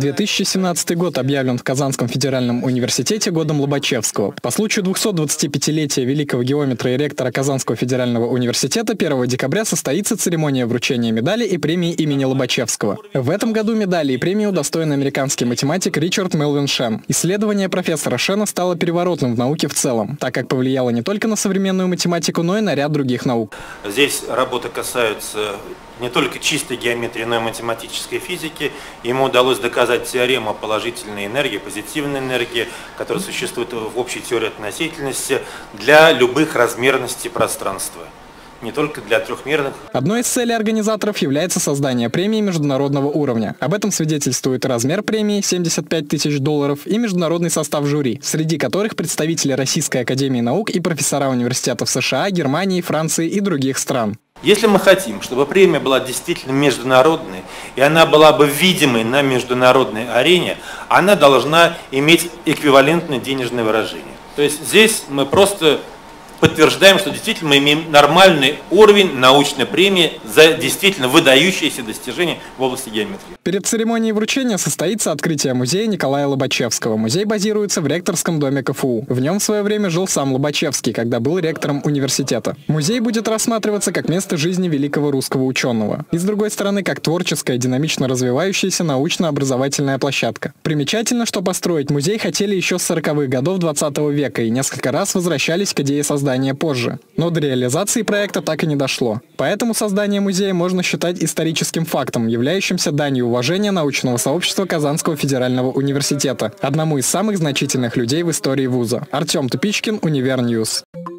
2017 год объявлен в Казанском федеральном университете годом Лобачевского. По случаю 225-летия великого геометра и ректора Казанского федерального университета 1 декабря состоится церемония вручения медали и премии имени Лобачевского. В этом году медали и премии удостоен американский математик Ричард Мелвин Шен. Исследование профессора Шена стало переворотным в науке в целом, так как повлияло не только на современную математику, но и на ряд других наук. Здесь работы касаются не только чистой геометрии, но и математической физики. Ему удалось доказать теорему положительной энергии, позитивной энергии, которая существует в общей теории относительности для любых размерностей пространства. Не только для трехмерных. Одной из целей организаторов является создание премии международного уровня. Об этом свидетельствует размер премии – $75 тысяч и международный состав жюри, среди которых представители Российской академии наук и профессора университетов США, Германии, Франции и других стран. Если мы хотим, чтобы премия была действительно международной, и она была бы видимой на международной арене, она должна иметь эквивалентное денежное выражение. То есть здесь мы просто подтверждаем, что действительно мы имеем нормальный уровень научной премии за действительно выдающиеся достижения в области геометрии. Перед церемонией вручения состоится открытие музея Николая Лобачевского. Музей базируется в ректорском доме КФУ. В нем в свое время жил сам Лобачевский, когда был ректором университета. Музей будет рассматриваться как место жизни великого русского ученого. И с другой стороны, как творческая, динамично развивающаяся научно-образовательная площадка. Примечательно, что построить музей хотели еще с 40-х годов 20 века и несколько раз возвращались к идее создания позже. Но до реализации проекта так и не дошло. Поэтому создание музея можно считать историческим фактом, являющимся данью уважения научного сообщества Казанского федерального университета, одному из самых значительных людей в истории вуза. Артем Тупичкин, Универньюз.